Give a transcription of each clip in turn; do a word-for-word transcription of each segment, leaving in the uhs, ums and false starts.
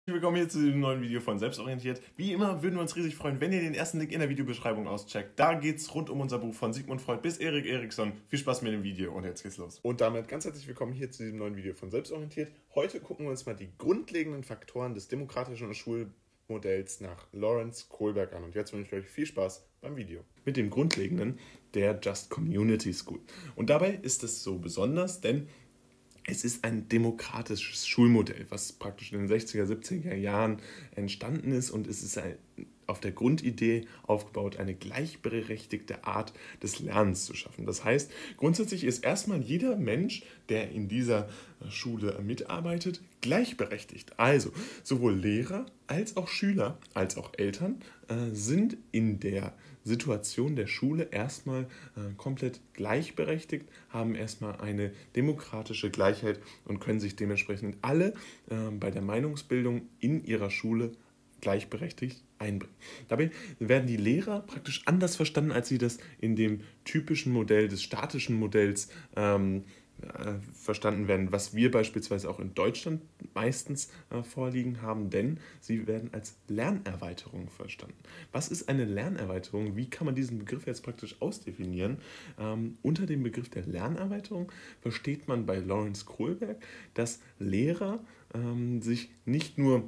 Willkommen hier zu diesem neuen Video von Selbstorientiert. Wie immer würden wir uns riesig freuen, wenn ihr den ersten Link in der Videobeschreibung auscheckt. Da geht's rund um unser Buch von Sigmund Freud bis Erik Erikson. Viel Spaß mit dem Video und jetzt geht's los. Und damit ganz herzlich willkommen hier zu diesem neuen Video von Selbstorientiert. Heute gucken wir uns mal die grundlegenden Faktoren des demokratischen Schulmodells nach Lawrence Kohlberg an. Und jetzt wünsche ich euch viel Spaß beim Video. Mit dem Grundlegenden der Just Community School. Und dabei ist es so besonders, denn es ist ein demokratisches Schulmodell, was praktisch in den sechziger, siebziger Jahren entstanden ist, und es ist ein, auf der Grundidee aufgebaut, eine gleichberechtigte Art des Lernens zu schaffen. Das heißt, grundsätzlich ist erstmal jeder Mensch, der in dieser Schule mitarbeitet, gleichberechtigt. Also sowohl Lehrer als auch Schüler als auch Eltern äh, sind in der Situation der Schule erstmal äh, komplett gleichberechtigt, haben erstmal eine demokratische Gleichheit und können sich dementsprechend alle äh, bei der Meinungsbildung in ihrer Schule gleichberechtigt einbringen. Dabei werden die Lehrer praktisch anders verstanden, als sie das in dem typischen Modell des statischen Modells ähm, äh, verstanden werden, was wir beispielsweise auch in Deutschland meistens äh, vorliegen haben, denn sie werden als Lernerweiterung verstanden. Was ist eine Lernerweiterung? Wie kann man diesen Begriff jetzt praktisch ausdefinieren? Ähm, unter dem Begriff der Lernerweiterung versteht man bei Lawrence Kohlberg, dass Lehrer ähm, sich nicht nur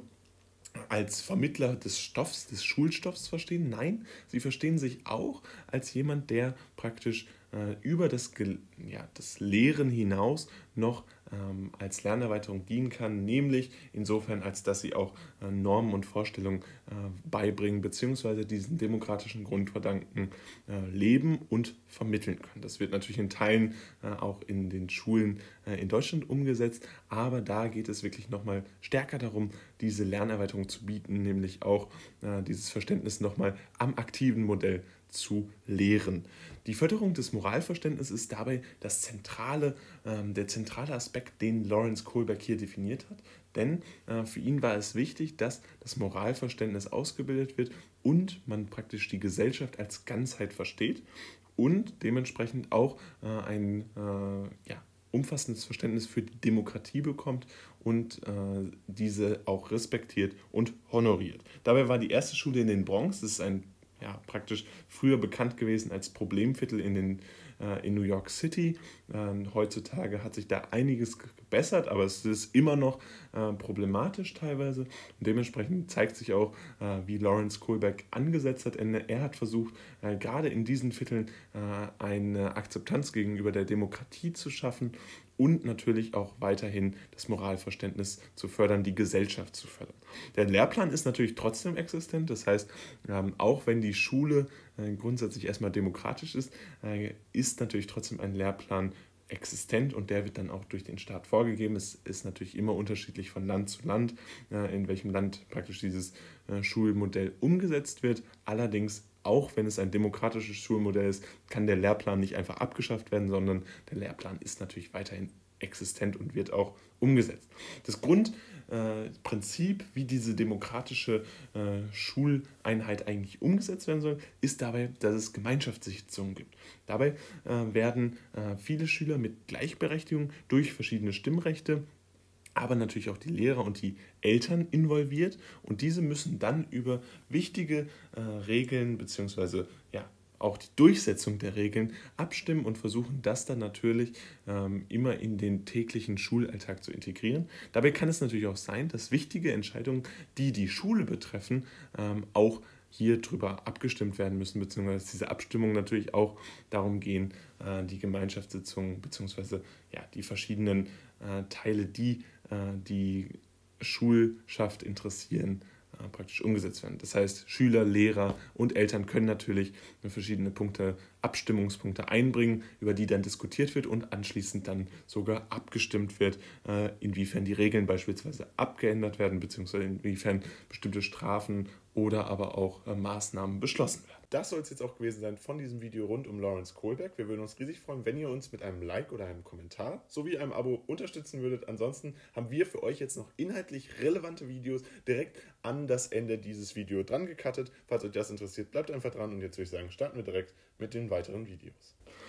als Vermittler des Stoffs, des Schulstoffs verstehen. Nein, sie verstehen sich auch als jemand, der praktisch äh, über das, ja, das Lehren hinaus noch ähm, als Lernerweiterung dienen kann, nämlich insofern, als dass sie auch äh, Normen und Vorstellungen äh, beibringen, beziehungsweise diesen demokratischen Grundgedanken äh, leben und vermitteln können. Das wird natürlich in Teilen äh, auch in den Schulen äh, in Deutschland umgesetzt, aber da geht es wirklich nochmal stärker darum, diese Lernerweiterung zu bieten, nämlich auch äh, dieses Verständnis nochmal am aktiven Modell zu lehren. Die Förderung des Moralverständnisses ist dabei das zentrale, äh, der zentrale Aspekt, den Lawrence Kohlberg hier definiert hat, denn äh, für ihn war es wichtig, dass das Moralverständnis ausgebildet wird und man praktisch die Gesellschaft als Ganzheit versteht und dementsprechend auch äh, ein äh, ja, umfassendes Verständnis für die Demokratie bekommt und äh, diese auch respektiert und honoriert. Dabei war die erste Schule in den Bronx, das ist ein ja, praktisch früher bekannt gewesen als Problemviertel in, den, äh, in New York City. Ähm, heutzutage hat sich da einiges gebessert, aber es ist immer noch äh, problematisch teilweise. Und dementsprechend zeigt sich auch, äh, wie Lawrence Kohlberg angesetzt hat. Er hat versucht, äh, gerade in diesen Vierteln äh, eine Akzeptanz gegenüber der Demokratie zu schaffen und natürlich auch weiterhin das Moralverständnis zu fördern, die Gesellschaft zu fördern. Der Lehrplan ist natürlich trotzdem existent, das heißt, ähm, auch wenn die Schule äh, grundsätzlich erstmal demokratisch ist, äh, ist natürlich trotzdem ein Lehrplan existent und der wird dann auch durch den Staat vorgegeben. Es ist natürlich immer unterschiedlich von Land zu Land, äh, in welchem Land praktisch dieses äh, Schulmodell umgesetzt wird. Allerdings, auch wenn es ein demokratisches Schulmodell ist, kann der Lehrplan nicht einfach abgeschafft werden, sondern der Lehrplan ist natürlich weiterhin existent und wird auch umgesetzt. Das Grundprinzip, äh, wie diese demokratische äh, Schuleinheit eigentlich umgesetzt werden soll, ist dabei, dass es Gemeinschaftssitzungen gibt. Dabei äh, werden äh, viele Schüler mit Gleichberechtigung durch verschiedene Stimmrechte, aber natürlich auch die Lehrer und die Eltern involviert, und diese müssen dann über wichtige äh, Regeln bzw. ja, auch die Durchsetzung der Regeln abstimmen und versuchen, das dann natürlich ähm, immer in den täglichen Schulalltag zu integrieren. Dabei kann es natürlich auch sein, dass wichtige Entscheidungen, die die Schule betreffen, ähm, auch hier drüber abgestimmt werden müssen, beziehungsweise diese Abstimmungen natürlich auch darum gehen, äh, die Gemeinschaftssitzungen beziehungsweise ja, die verschiedenen äh, Teile, die äh, die Schulschaft interessieren, äh, praktisch umgesetzt werden. Das heißt, Schüler, Lehrer und Eltern können natürlich verschiedene Punkte, Abstimmungspunkte einbringen, über die dann diskutiert wird und anschließend dann sogar abgestimmt wird, äh, inwiefern die Regeln beispielsweise abgeändert werden, beziehungsweise inwiefern bestimmte Strafen oder aber auch äh, Maßnahmen beschlossen werden. Das soll es jetzt auch gewesen sein von diesem Video rund um Lawrence Kohlberg. Wir würden uns riesig freuen, wenn ihr uns mit einem Like oder einem Kommentar sowie einem Abo unterstützen würdet. Ansonsten haben wir für euch jetzt noch inhaltlich relevante Videos direkt an das Ende dieses Videos dran gecuttet. Falls euch das interessiert, bleibt einfach dran, und jetzt würde ich sagen, starten wir direkt mit den weiteren Videos.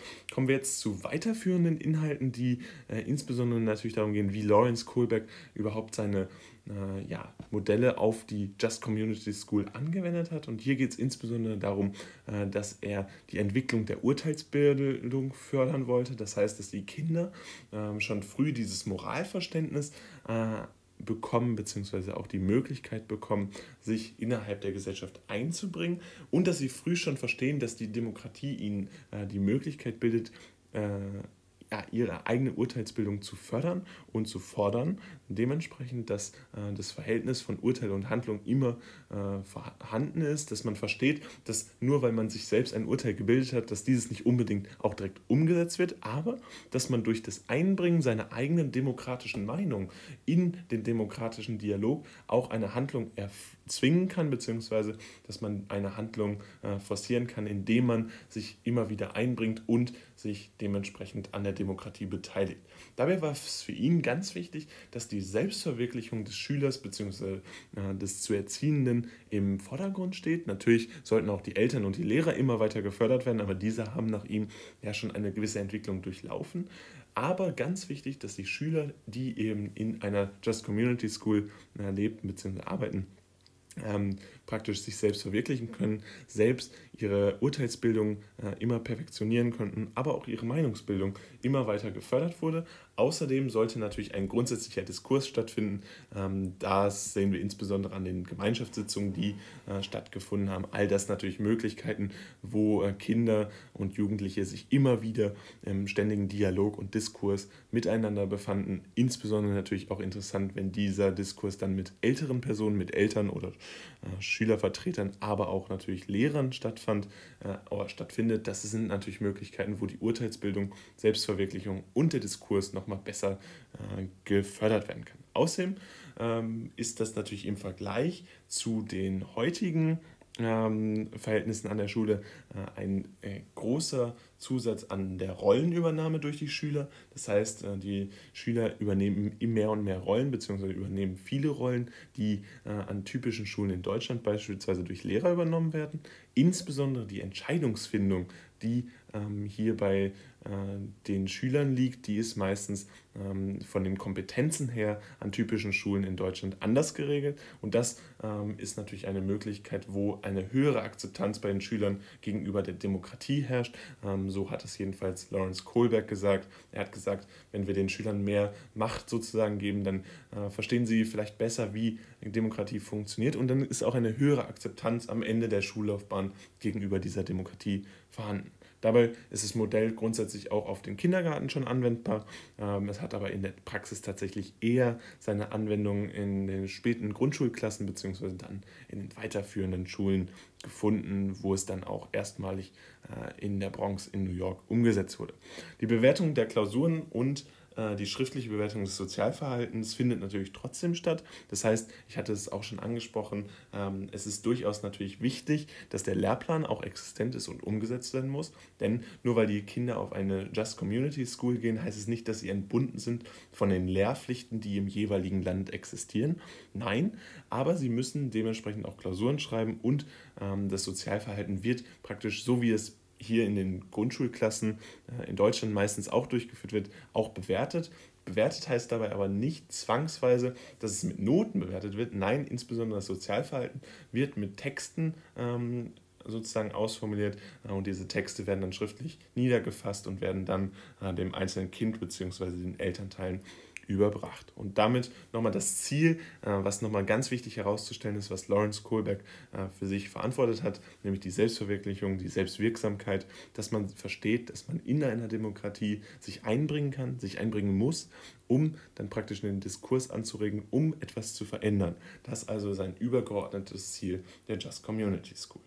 Kommen wir jetzt zu weiterführenden Inhalten, die äh, insbesondere natürlich darum gehen, wie Lawrence Kohlberg überhaupt seine äh, ja, Modelle auf die Just Community School angewendet hat. Und hier geht es insbesondere darum, äh, dass er die Entwicklung der Urteilsbildung fördern wollte. Das heißt, dass die Kinder äh, schon früh dieses Moralverständnis äh, bekommen, beziehungsweise auch die Möglichkeit bekommen, sich innerhalb der Gesellschaft einzubringen und dass sie früh schon verstehen, dass die Demokratie ihnen äh, die Möglichkeit bildet, äh, ja, ihre eigene Urteilsbildung zu fördern und zu fordern. Dementsprechend, dass äh, das Verhältnis von Urteil und Handlung immer äh, vorhanden ist, dass man versteht, dass nur weil man sich selbst ein Urteil gebildet hat, dass dieses nicht unbedingt auch direkt umgesetzt wird, aber dass man durch das Einbringen seiner eigenen demokratischen Meinung in den demokratischen Dialog auch eine Handlung erzwingen kann, beziehungsweise dass man eine Handlung äh, forcieren kann, indem man sich immer wieder einbringt und sich dementsprechend an der Demokratie beteiligt. Dabei war es für ihn ganz wichtig, dass die Selbstverwirklichung des Schülers bzw. Äh, des zu Erziehenden im Vordergrund steht. Natürlich sollten auch die Eltern und die Lehrer immer weiter gefördert werden, aber diese haben nach ihm ja schon eine gewisse Entwicklung durchlaufen. Aber ganz wichtig, dass die Schüler, die eben in einer Just Community School äh, lebten bzw. arbeiten, ähm, praktisch sich selbst verwirklichen können, selbst ihre Urteilsbildung äh, immer perfektionieren konnten, aber auch ihre Meinungsbildung immer weiter gefördert wurde. Außerdem sollte natürlich ein grundsätzlicher Diskurs stattfinden. Ähm, das sehen wir insbesondere an den Gemeinschaftssitzungen, die äh, stattgefunden haben. All das natürlich Möglichkeiten, wo äh, Kinder und Jugendliche sich immer wieder im ständigen Dialog und Diskurs miteinander befanden. Insbesondere natürlich auch interessant, wenn dieser Diskurs dann mit älteren Personen, mit Eltern oder äh, Schülervertretern, aber auch natürlich Lehrern stattfand äh, oder stattfindet. Das sind natürlich Möglichkeiten, wo die Urteilsbildung, Selbstverwirklichung und der Diskurs nochmal besser äh, gefördert werden kann. Außerdem ähm, ist das natürlich im Vergleich zu den heutigen ähm, Verhältnissen an der Schule äh, ein äh, großer Zusatz an der Rollenübernahme durch die Schüler. Das heißt, äh, die Schüler übernehmen mehr und mehr Rollen, beziehungsweise übernehmen viele Rollen, die äh, an typischen Schulen in Deutschland beispielsweise durch Lehrer übernommen werden. Insbesondere die Entscheidungsfindung, die ähm, hier bei äh, den Schülern liegt, die ist meistens ähm, von den Kompetenzen her an typischen Schulen in Deutschland anders geregelt. Und das ähm, ist natürlich eine Möglichkeit, wo eine höhere Akzeptanz bei den Schülern gegenüber der Demokratie herrscht. Ähm, so hat es jedenfalls Lawrence Kohlberg gesagt. Er hat gesagt, wenn wir den Schülern mehr Macht sozusagen geben, dann äh, verstehen sie vielleicht besser, wie Demokratie funktioniert. Und dann ist auch eine höhere Akzeptanz am Ende der Schullaufbahn gegenüber dieser Demokratie vorhanden. Dabei ist das Modell grundsätzlich auch auf den Kindergarten schon anwendbar. Ähm, es hat aber in der Praxis tatsächlich eher seine Anwendung in den späten Grundschulklassen bzw. dann in den weiterführenden Schulen gefunden, wo es dann auch erstmalig äh, in der Bronx in New York umgesetzt wurde. Die Bewertung der Klausuren und die schriftliche Bewertung des Sozialverhaltens findet natürlich trotzdem statt. Das heißt, ich hatte es auch schon angesprochen, es ist durchaus natürlich wichtig, dass der Lehrplan auch existent ist und umgesetzt werden muss. Denn nur weil die Kinder auf eine Just Community School gehen, heißt es nicht, dass sie entbunden sind von den Lehrpflichten, die im jeweiligen Land existieren. Nein, aber sie müssen dementsprechend auch Klausuren schreiben und das Sozialverhalten wird praktisch so, wie es hier in den Grundschulklassen äh, in Deutschland meistens auch durchgeführt wird, auch bewertet. Bewertet heißt dabei aber nicht zwangsweise, dass es mit Noten bewertet wird. Nein, insbesondere das Sozialverhalten wird mit Texten ähm, sozusagen ausformuliert äh, und diese Texte werden dann schriftlich niedergefasst und werden dann äh, dem einzelnen Kind bzw. den Elternteilen überbracht. Und damit nochmal das Ziel, was nochmal ganz wichtig herauszustellen ist, was Lawrence Kohlberg für sich verantwortet hat, nämlich die Selbstverwirklichung, die Selbstwirksamkeit, dass man versteht, dass man in einer Demokratie sich einbringen kann, sich einbringen muss, um dann praktisch den Diskurs anzuregen, um etwas zu verändern. Das ist also sein übergeordnetes Ziel der Just Community School.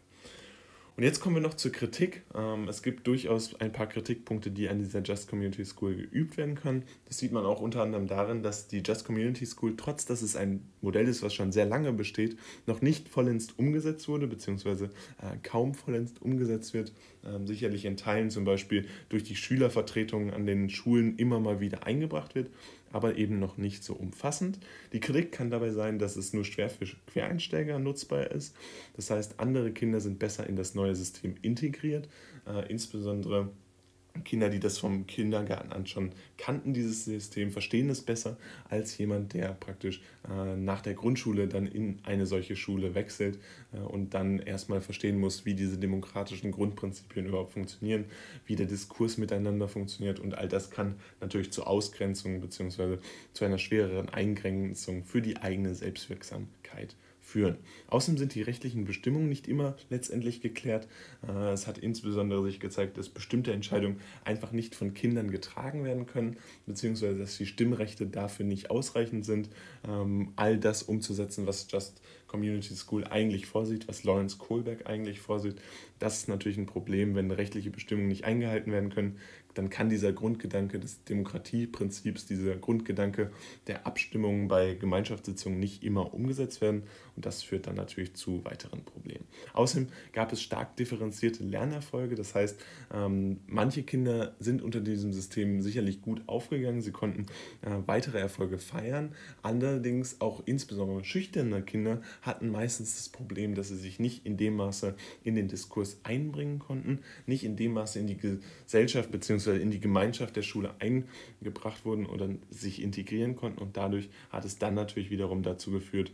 Und jetzt kommen wir noch zur Kritik. Es gibt durchaus ein paar Kritikpunkte, die an dieser Just Community School geübt werden können. Das sieht man auch unter anderem darin, dass die Just Community School, trotz dass es ein Modell ist, was schon sehr lange besteht, noch nicht vollends umgesetzt wurde, beziehungsweise äh, kaum vollends umgesetzt wird. Ähm, sicherlich in Teilen zum Beispiel durch die Schülervertretungen an den Schulen immer mal wieder eingebracht wird, aber eben noch nicht so umfassend. Die Kritik kann dabei sein, dass es nur schwer für Quereinsteiger nutzbar ist. Das heißt, andere Kinder sind besser in das neue System integriert, äh, insbesondere Kinder, die das vom Kindergarten an schon kannten, dieses System, verstehen es besser als jemand, der praktisch äh, nach der Grundschule dann in eine solche Schule wechselt äh, und dann erstmal verstehen muss, wie diese demokratischen Grundprinzipien überhaupt funktionieren, wie der Diskurs miteinander funktioniert, und all das kann natürlich zur Ausgrenzung bzw. zu einer schwereren Eingrenzung für die eigene Selbstwirksamkeit führen. Außerdem sind die rechtlichen Bestimmungen nicht immer letztendlich geklärt. Es hat insbesondere sich gezeigt, dass bestimmte Entscheidungen einfach nicht von Kindern getragen werden können, beziehungsweise dass die Stimmrechte dafür nicht ausreichend sind, all das umzusetzen, was Just Community School eigentlich vorsieht, was Lawrence Kohlberg eigentlich vorsieht. Das ist natürlich ein Problem, wenn rechtliche Bestimmungen nicht eingehalten werden können. Dann kann dieser Grundgedanke des Demokratieprinzips, dieser Grundgedanke der Abstimmungen bei Gemeinschaftssitzungen nicht immer umgesetzt werden, und das führt dann natürlich zu weiteren Problemen. Außerdem gab es stark differenzierte Lernerfolge, das heißt, ähm, manche Kinder sind unter diesem System sicherlich gut aufgegangen, sie konnten äh, weitere Erfolge feiern, allerdings auch insbesondere schüchterne Kinder hatten meistens das Problem, dass sie sich nicht in dem Maße in den Diskurs einbringen konnten, nicht in dem Maße in die Gesellschaft bzw. in die Gemeinschaft der Schule eingebracht wurden oder sich integrieren konnten, und dadurch hat es dann natürlich wiederum dazu geführt,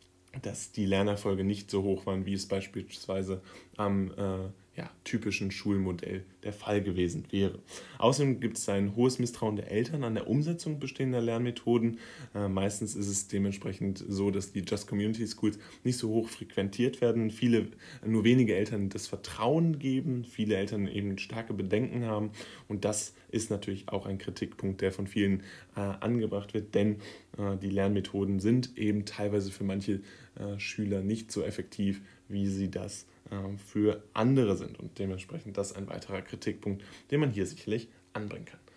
dass die Lernerfolge nicht so hoch waren, wie es beispielsweise am äh, ja, typischen Schulmodell der Fall gewesen wäre. Außerdem gibt es ein hohes Misstrauen der Eltern an der Umsetzung bestehender Lernmethoden. Äh, meistens ist es dementsprechend so, dass die Just Community Schools nicht so hoch frequentiert werden. Viele, nur wenige Eltern das Vertrauen geben, viele Eltern eben starke Bedenken haben, und das ist natürlich auch ein Kritikpunkt, der von vielen äh, angebracht wird, denn äh, die Lernmethoden sind eben teilweise für manche äh, Schüler nicht so effektiv, wie sie das äh, für andere sind, und dementsprechend das ein weiterer Kritikpunkt, den man hier sicherlich anbringen kann.